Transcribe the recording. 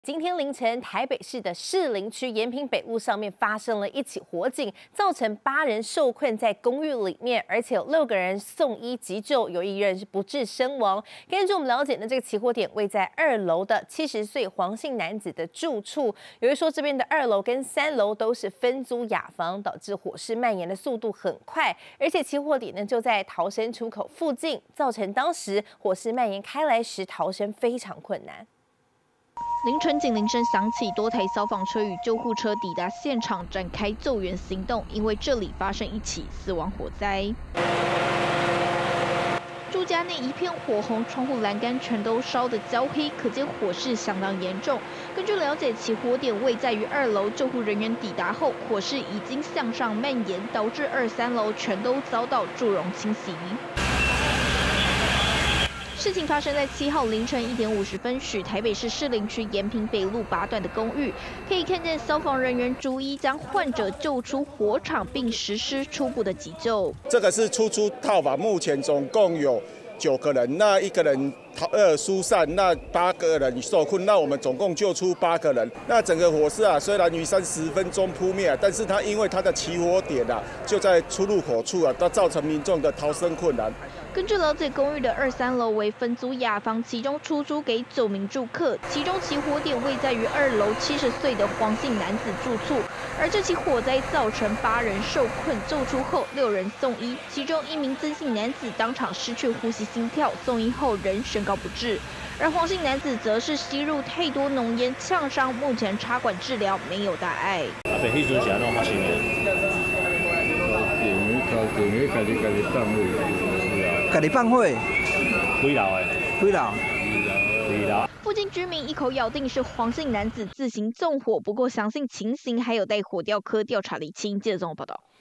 今天凌晨，台北市的士林区延平北路上面发生了一起火警，造成8人受困在公寓里面，而且有6个人送医急救，有1人是不治身亡。根据我们了解呢，这个起火点位在2楼的70岁黄姓男子的住处。有人说这边的2楼跟3楼都是分租雅房，导致火势蔓延的速度很快，而且起火点呢就在逃生出口附近，造成当时火势蔓延开来时逃生非常困难。 凌晨警铃声响起，多台消防车与救护车抵达现场，展开救援行动。因为这里发生一起死亡火灾，住家内一片火红，窗户栏杆全都烧得焦黑，可见火势相当严重。根据了解，起火点位在于2楼，救护人员抵达后，火势已经向上蔓延，导致2、3楼全都遭到祝融侵袭。 事情发生在7号凌晨1点50分许，台北市士林区延平北路8段的公寓，可以看见消防人员逐一将患者救出火场，并实施初步的急救。 这个是初出套房，目前总共有9个人，那1个人疏散，那8个人受困，那我们总共救出8个人。那整个火势啊，虽然于30分钟扑灭，但是它因为它的起火点啊就在出入口处啊，它造成民众的逃生困难。 根据了解，公寓的2、3楼为分租雅房，其中出租给9名住客。其中起火点位在于2楼70岁的黄姓男子住处，而这起火灾造成8人受困，救出后6人送医，其中1名曾姓男子当场失去呼吸心跳，送医后仍宣告不治。而黄姓男子则是吸入太多浓烟呛伤，目前插管治疗，没有大碍。 迄阵是安怎发生的？ 家己放火， 几楼的？ 几楼？ 附近居民一口咬定是黄姓男子自行纵火，不过详细情形还有待火调科调查厘清。记者综合报道。